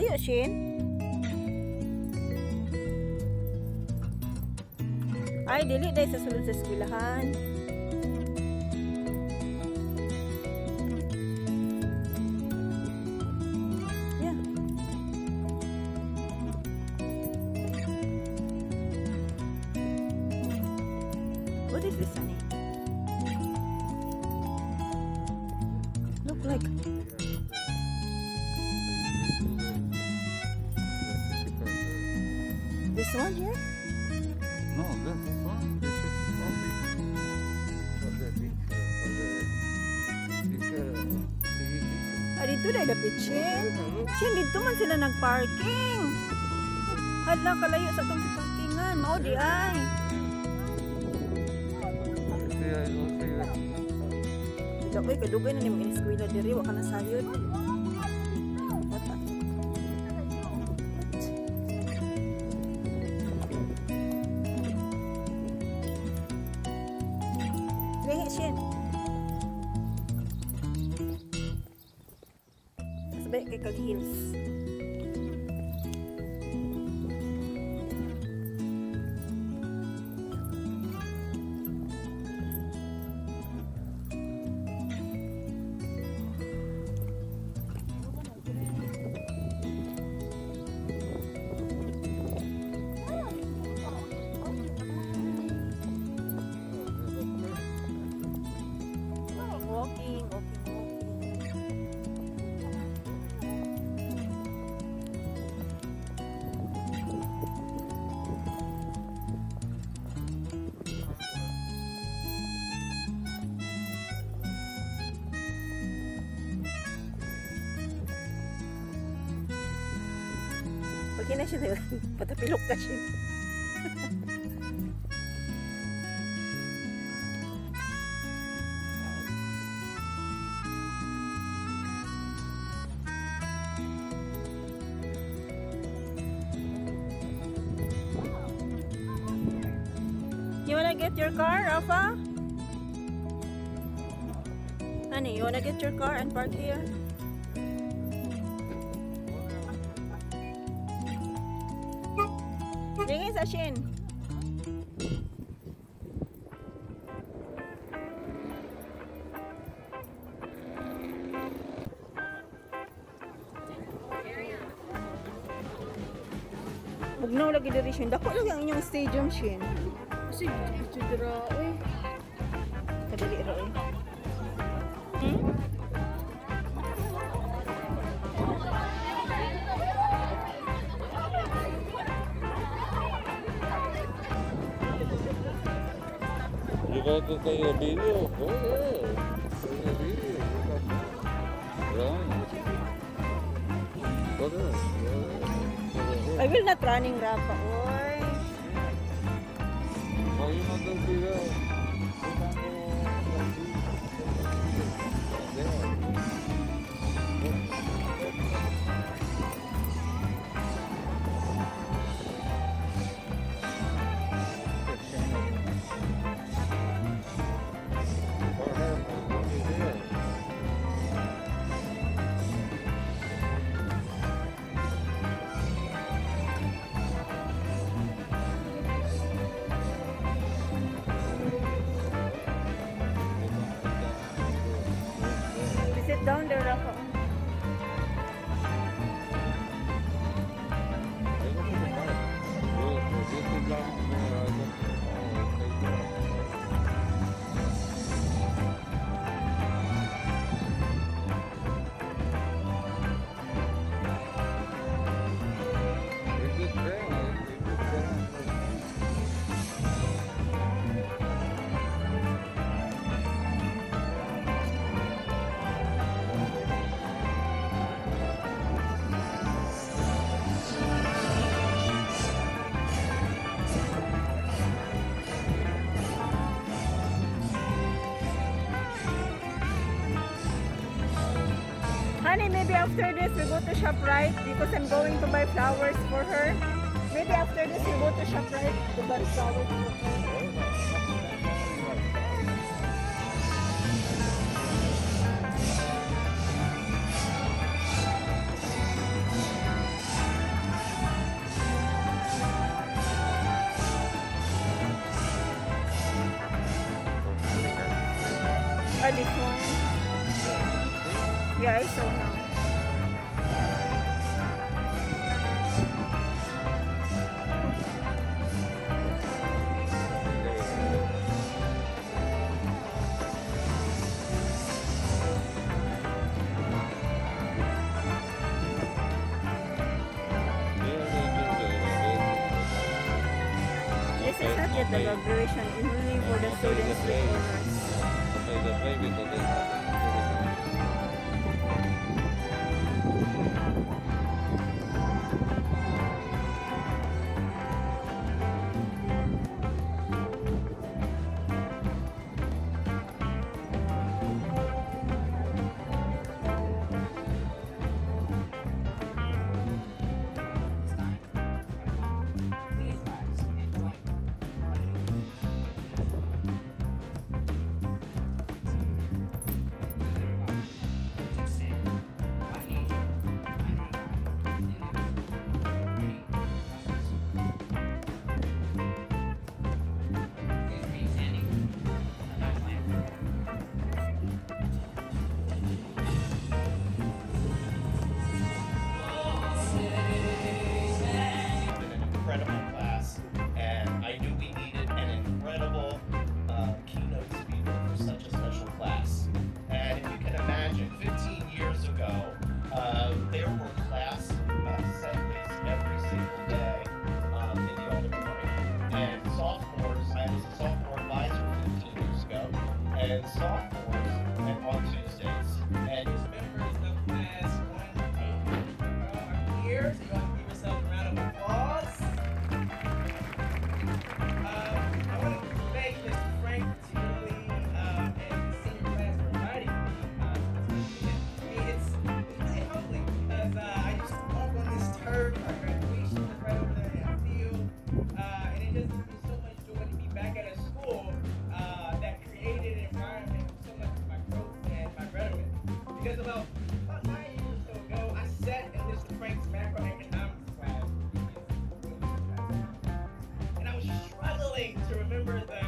Layo, Shin. Ay, dili dahil sa sulod sa eskwelahan. Yeah. What is this, honey? Look like... This one here? No, this one. This is only for the teacher. Dito na dapit, Shin. Shin, dito man sila nag-parking. Hala, kalayo sa itong parkingan. Mao di ay. Dagay, kadugay na ni mga eskwela diri. Wa ka na sayod. Bata. Rehe, Shin. Sabay kay kag-heels. Walking. Pag na siya, patapilok ka siya. You wanna get your car, Rafa? Honey, you wanna get your car and park here? Tingin sa Shin. Bugnaw lagi diri Shin. Dako lagi ang inyong stadium, Shin. Kasi dito dira oy. Kadali ra oy. You got to take a video. Oh yeah. Take a video. Run. Okay. I will not running, Rafa. Oy. Why you not gonna do that? Sit down there, Rafa. Honey, maybe after this we go to ShopRite because I'm going to buy flowers for her. Maybe after this we go to ShopRite to buy flowers for her. somebody's phone. Yeah, I saw now. This is not yet the graduation, only for the students with honors. Okay, the baby today. An incredible class, and I knew we needed an incredible keynote speaker for such a special class. And if you can imagine, 15 years ago, there were class assemblies every single day in the auditorium. And sophomores, I was a sophomore advisor 15 years ago, and sophomores met on Tuesdays. And members of class 1A are here, so you want to give yourself a round of applause. I want to thank Mr. Frank particularly and the senior class for inviting me. It's really humbling because I just walk on this turf. Our graduation is right over there in that field, and it just gives me so much joy to be back at a school that created an environment for so much of my growth and my betterment. Because about 9 years or so ago, I sat in Mr. Frank's macroeconomics class, and I was struggling to remember the